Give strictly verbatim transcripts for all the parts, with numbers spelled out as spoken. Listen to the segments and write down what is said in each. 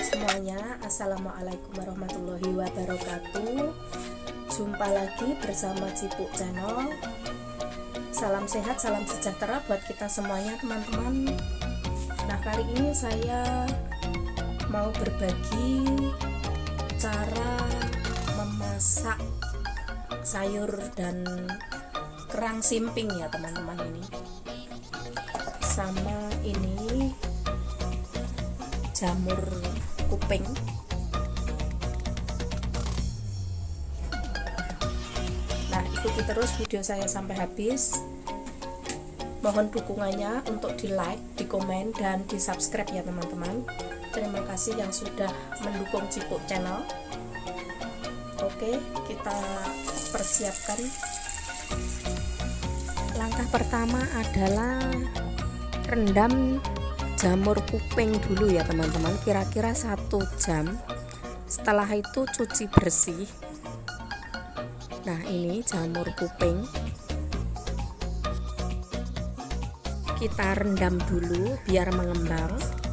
semuanya, assalamualaikum warahmatullahi wabarakatuh. Jumpa lagi bersama Cipuk Channel. Salam sehat, salam sejahtera buat kita semuanya teman-teman. Nah, kali ini saya mau berbagi cara memasak sayur dan kerang simping ya teman-teman. Ini sama ini jamur kuping. Nah, ikuti terus video saya sampai habis. Mohon dukungannya untuk di like, di komen, dan di subscribe ya teman-teman. Terima kasih yang sudah mendukung Cipuk Channel. Oke, kita persiapkan. Langkah pertama adalah rendam jamur kuping dulu ya teman-teman, kira-kira satu jam. Setelah itu cuci bersih. Nah, ini jamur kuping kita rendam dulu biar mengembang.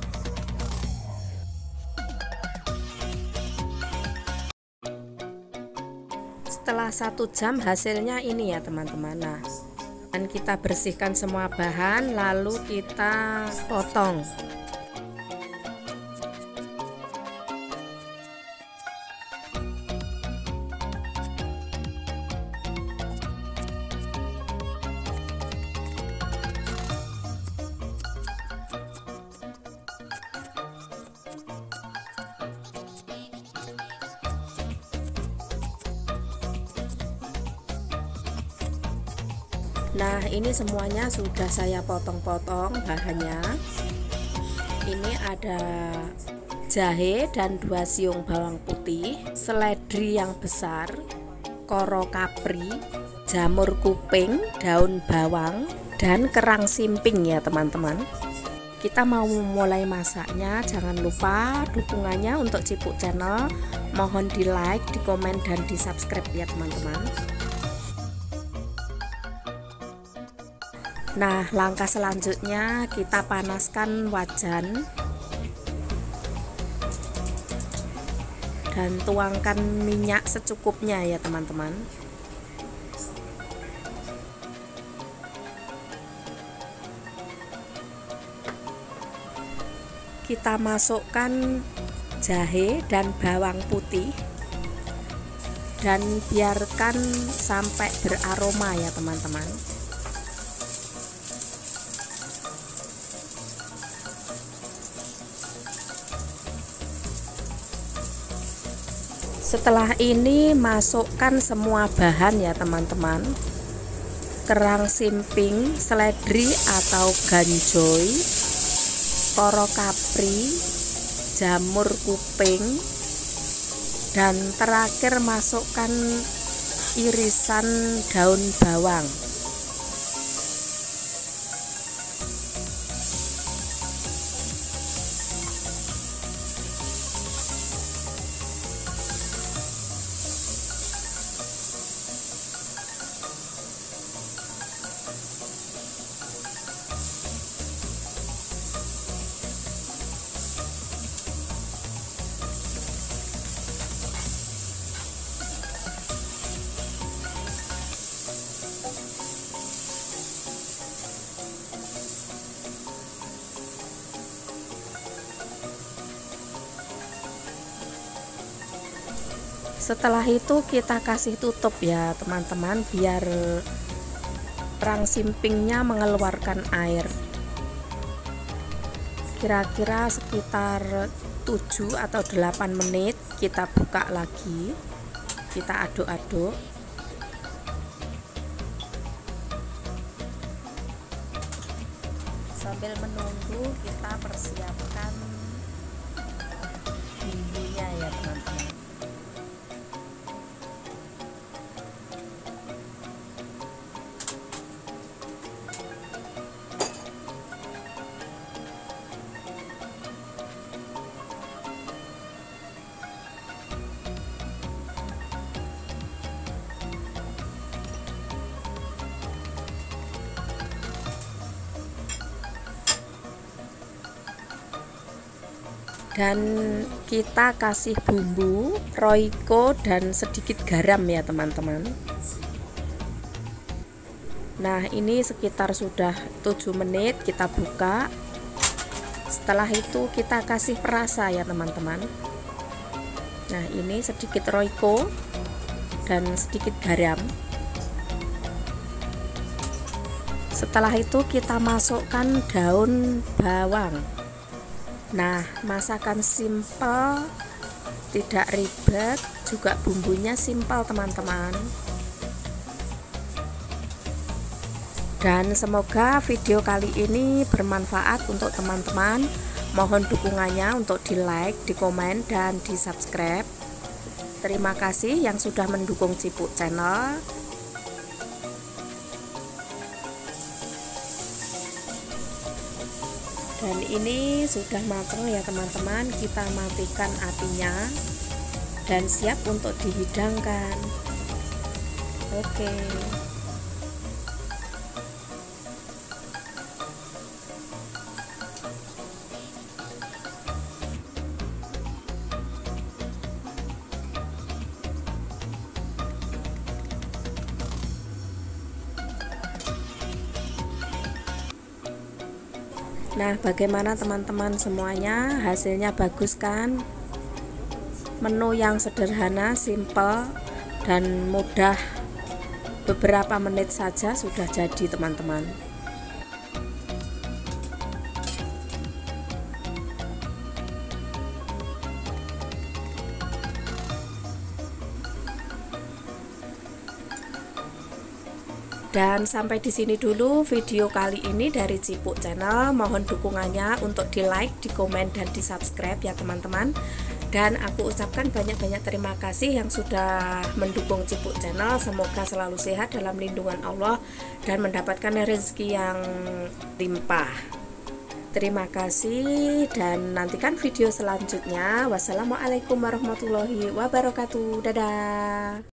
Setelah satu jam hasilnya ini ya teman-teman. Nah, dan kita bersihkan semua bahan, lalu kita potong. Nah, ini semuanya sudah saya potong-potong bahannya. Ini ada jahe dan dua siung bawang putih, seledri yang besar, koro kapri, jamur kuping, daun bawang, dan kerang simping ya teman-teman. Kita mau mulai masaknya, jangan lupa dukungannya untuk Cipuk Channel. Mohon di like, di komen, dan di subscribe ya teman-teman. Nah, langkah selanjutnya kita panaskan wajan dan tuangkan minyak secukupnya ya teman-teman. Kita masukkan jahe dan bawang putih dan biarkan sampai beraroma ya teman-teman. Setelah ini masukkan semua bahan ya teman-teman. Kerang simping, seledri atau ganjoy, koro kapri, jamur kuping, dan terakhir masukkan irisan daun bawang. Setelah itu kita kasih tutup ya teman-teman, biar kerang simpingnya mengeluarkan air. Kira-kira sekitar tujuh atau delapan menit kita buka lagi. Kita aduk-aduk. Sambil menunggu kita persiapkan bumbunya ya teman-teman. Dan kita kasih bumbu Royco dan sedikit garam ya teman-teman. Nah, ini sekitar sudah tujuh menit, kita buka. Setelah itu kita kasih perasa ya teman-teman. Nah, ini sedikit Royco dan sedikit garam. Setelah itu kita masukkan daun bawang. Nah, masakan simpel, tidak ribet, juga bumbunya simpel teman-teman. Dan semoga video kali ini bermanfaat untuk teman-teman. Mohon dukungannya untuk di like, di komen, dan di subscribe. Terima kasih yang sudah mendukung Cipuk Channel. Dan ini sudah matang ya teman-teman. Kita matikan apinya dan siap untuk dihidangkan. Oke. Nah, bagaimana teman-teman semuanya? Hasilnya bagus kan? Menu yang sederhana, simple, dan mudah. Beberapa menit saja sudah jadi teman-teman. Dan sampai di sini dulu video kali ini dari Cipuk Channel. Mohon dukungannya untuk di like, di komen, dan di subscribe ya teman-teman. Dan aku ucapkan banyak-banyak terima kasih yang sudah mendukung Cipuk Channel. Semoga selalu sehat dalam lindungan Allah dan mendapatkan rezeki yang limpah. Terima kasih dan nantikan video selanjutnya. Wassalamualaikum warahmatullahi wabarakatuh. Dadah.